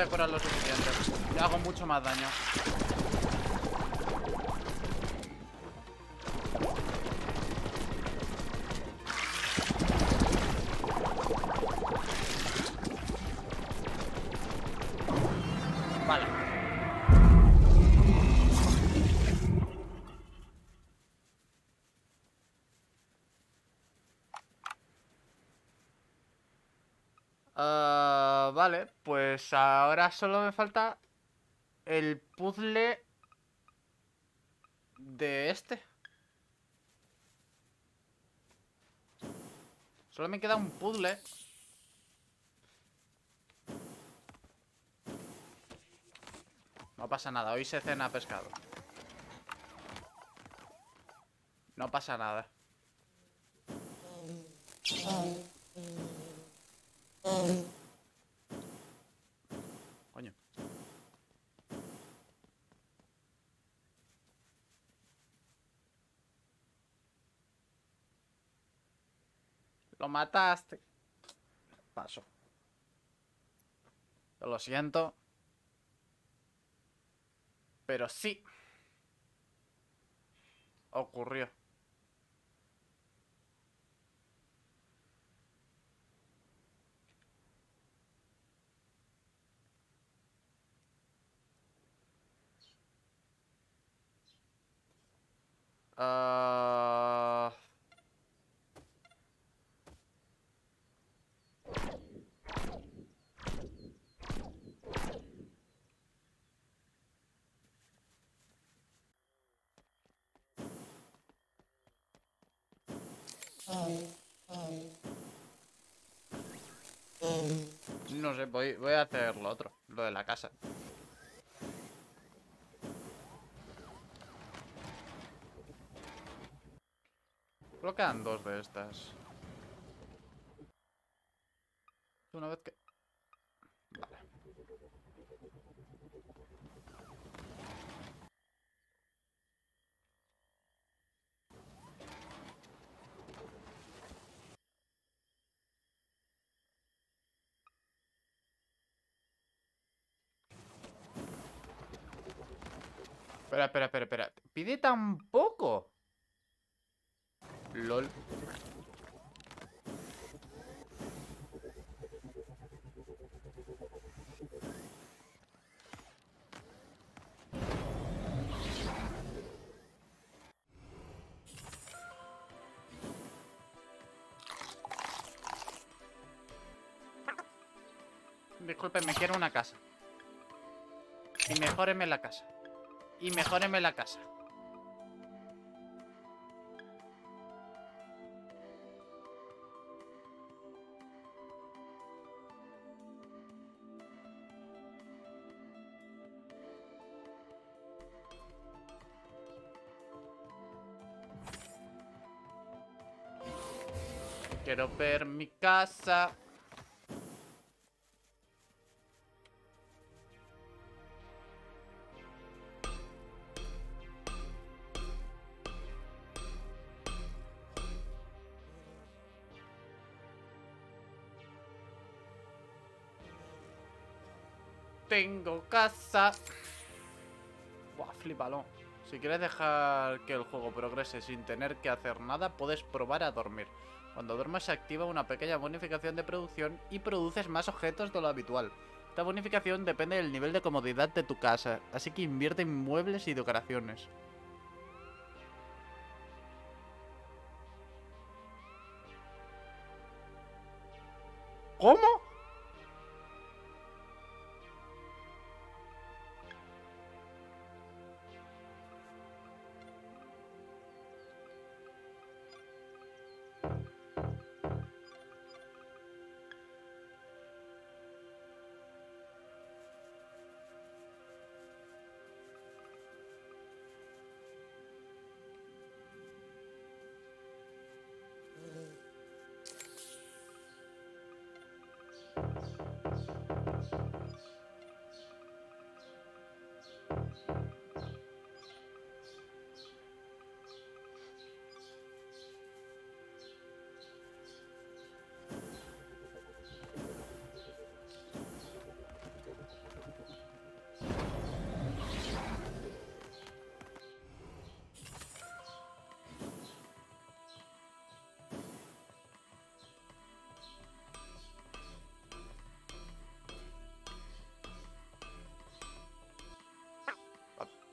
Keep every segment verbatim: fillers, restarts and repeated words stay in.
te curas lo suficiente. Te hago mucho más daño. Vale. Uh, vale, pues ahora solo me falta el puzzle de este. Solo me queda un puzzle. No pasa nada, hoy se cena pescado. No pasa nada. Coño. Lo mataste. Paso. Yo lo siento. Pero sí. Ocurrió. Uh... No sé, voy, voy a hacer lo otro. Lo de la casa. Solo quedan dos de estas. Una vez que... Vale. Espera, espera, espera, espera. ¿Pide tan poco? LOL. Disculpen, me quiero una casa. Y mejóreme la casa. Y mejóreme la casa. Quiero ver mi casa. Tengo casa. Buah, flipalo. Si quieres dejar que el juego progrese sin tener que hacer nada, puedes probar a dormir. Cuando duermes se activa una pequeña bonificación de producción y produces más objetos de lo habitual. Esta bonificación depende del nivel de comodidad de tu casa, así que invierte en muebles y decoraciones. ¿Cómo?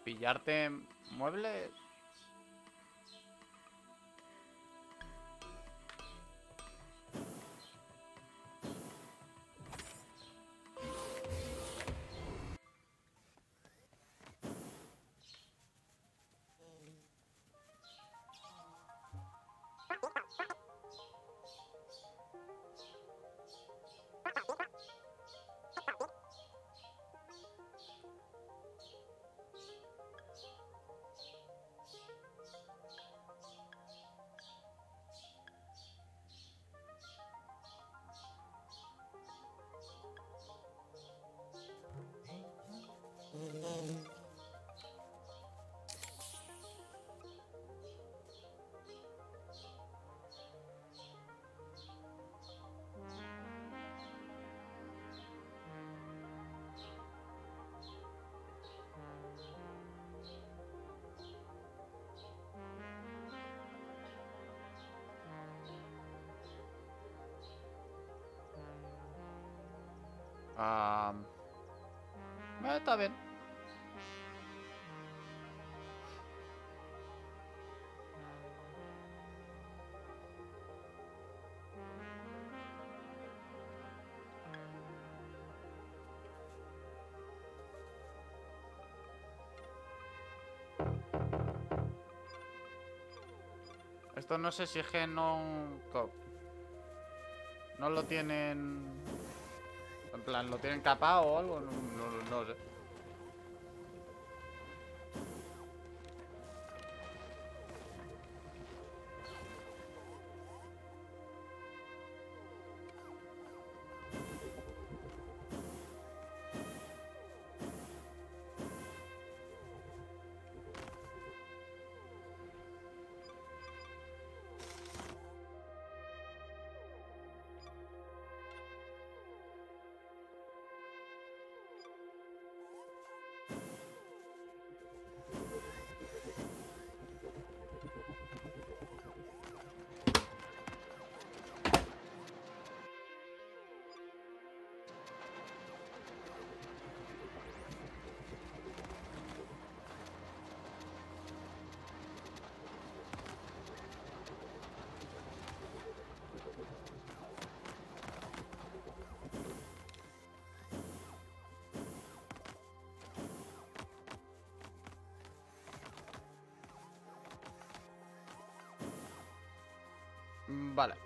pillarte muebles. Ah, eh, está bien. Esto no se exige, no... co- No lo tienen... En plan, ¿lo tienen capado o algo? No, no, no sé. Mm, Vale.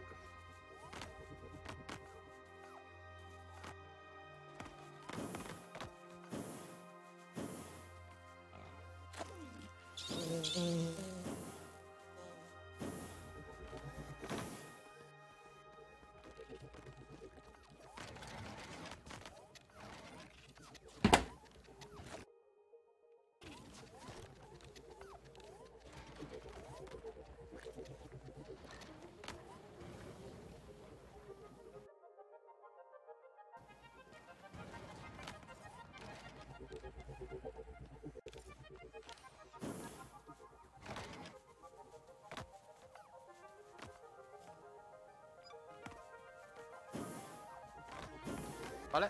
Vale.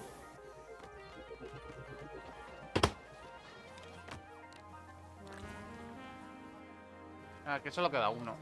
Ah, que solo queda uno.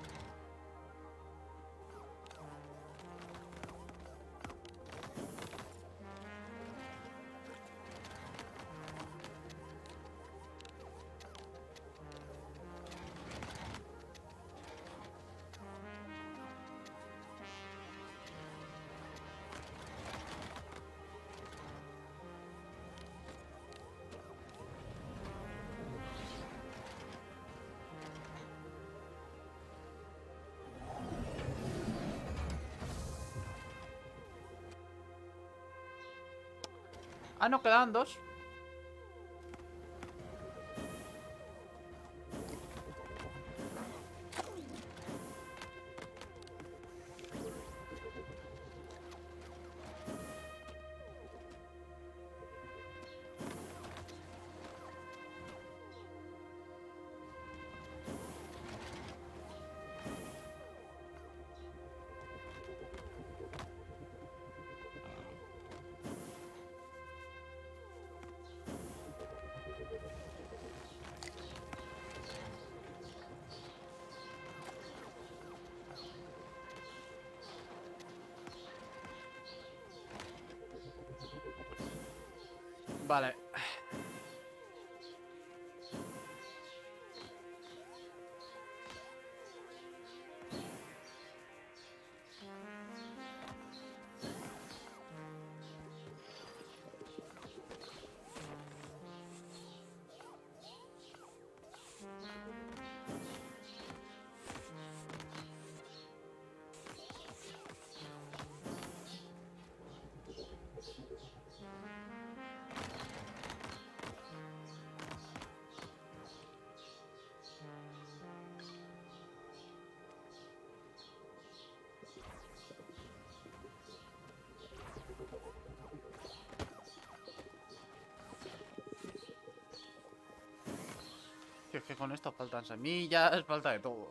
Ah, no, quedaban dos. Vale. Tío, es que con esto faltan semillas, falta de todo.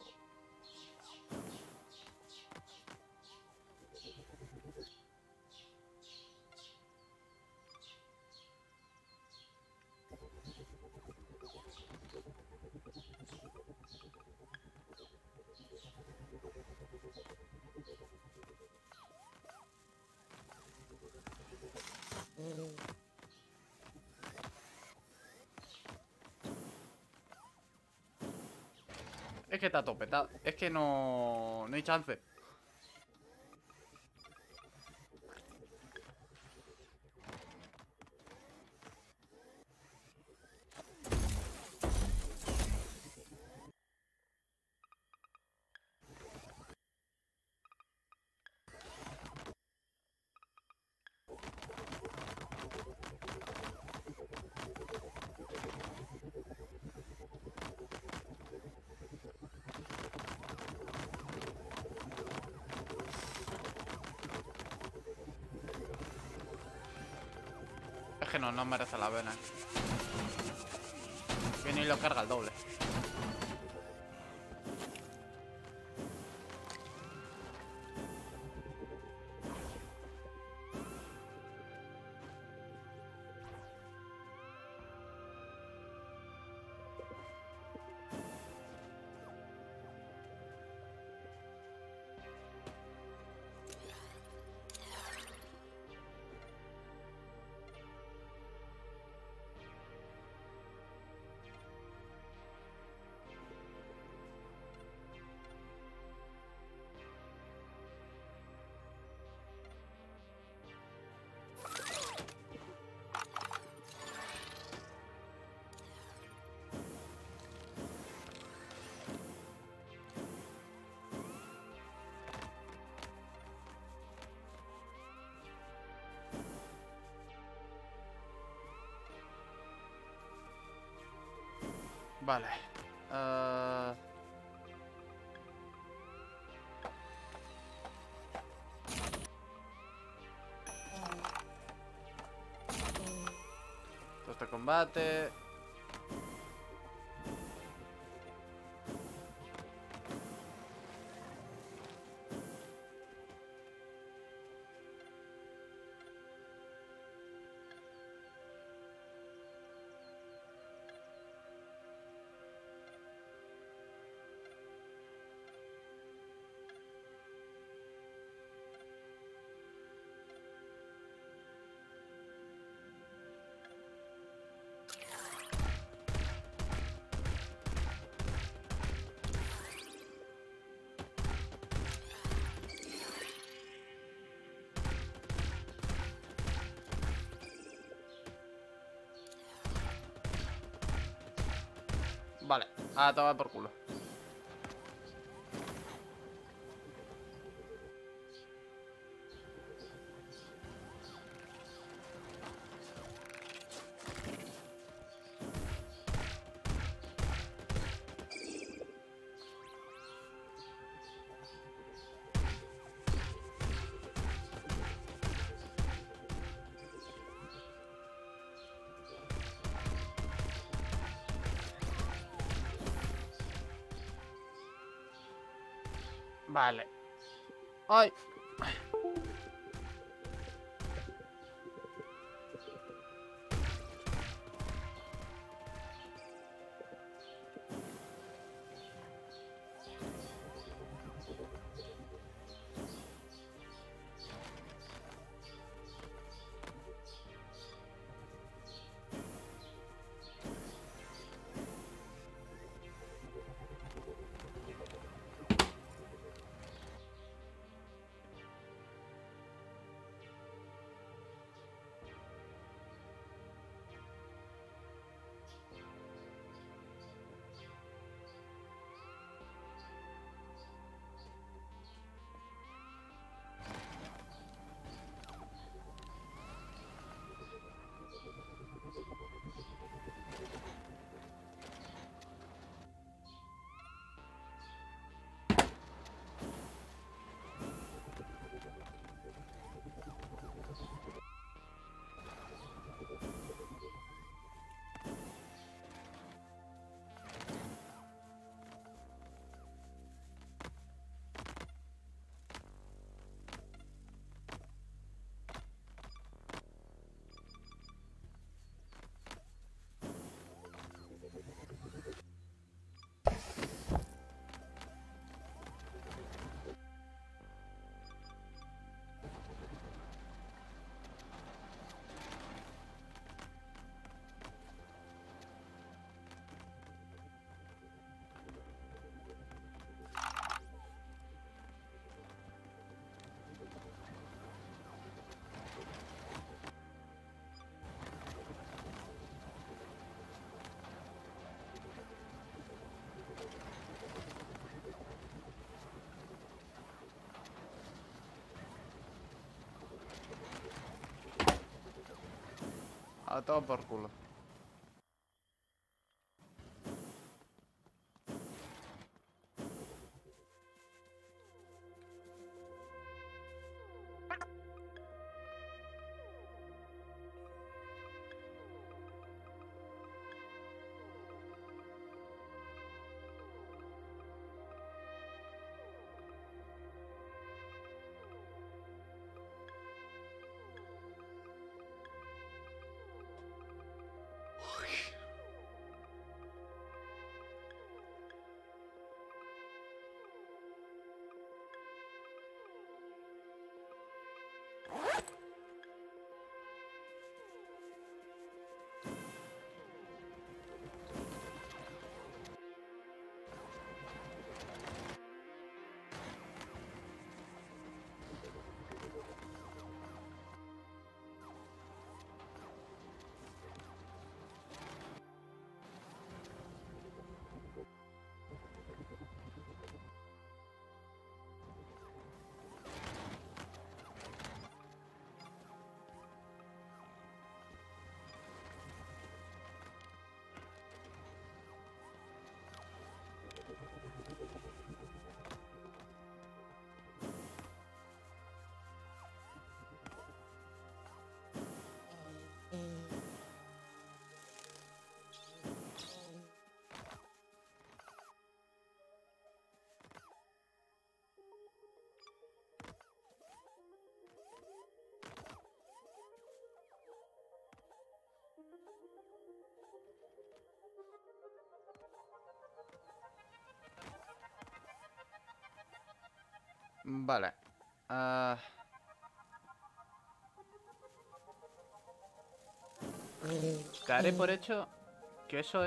Es que está topetado. Es que no... No hay chance. Es que no, no merece la pena. Viene y lo carga el doble. Vale. Uh... Este combate. Vale, a tomar por culo. Vale. Ay. A todo por culo. Vale. Ah, daré por hecho que eso